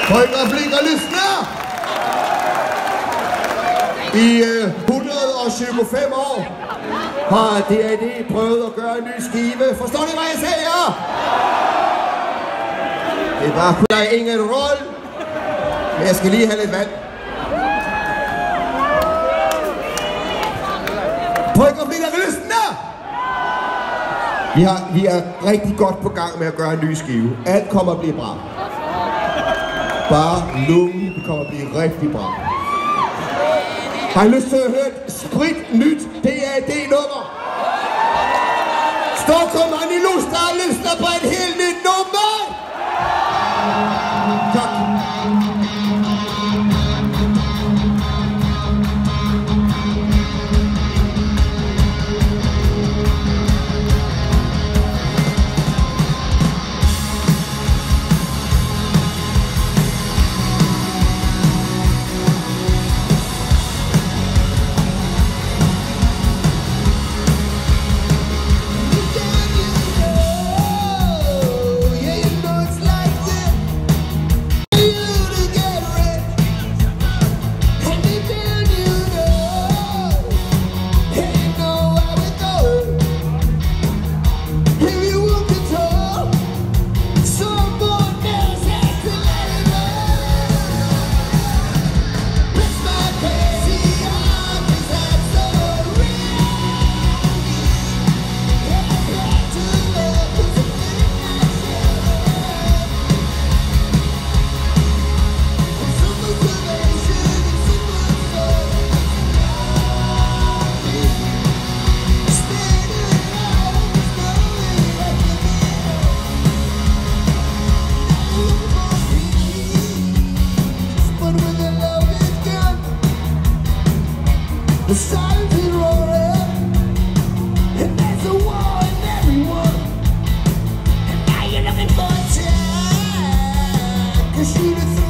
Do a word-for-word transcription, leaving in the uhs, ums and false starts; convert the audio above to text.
Tryk og flink og lyssna! I øh, hundrede og syvogfem år har D A D prøvet at gøre en ny skive. Forstår ni hvad jeg siger? Det var der ingen rolle. Men jeg skal lige have lidt vand. Tryk og flink og lyssna! Vi, har, vi er rigtig godt på gang med at gøre en ny skive. Alt kommer at blive bra. Bare lungen kommer at blive rigtig bra. Har I lyst til at høre et sprit nyt D A D-nummer? Stockholm har ni lyst til at lyssna på et helt nyt nummer? Tak. The silence is roaring, and there's a war in everyone. And now you're looking for a time to shoot it through.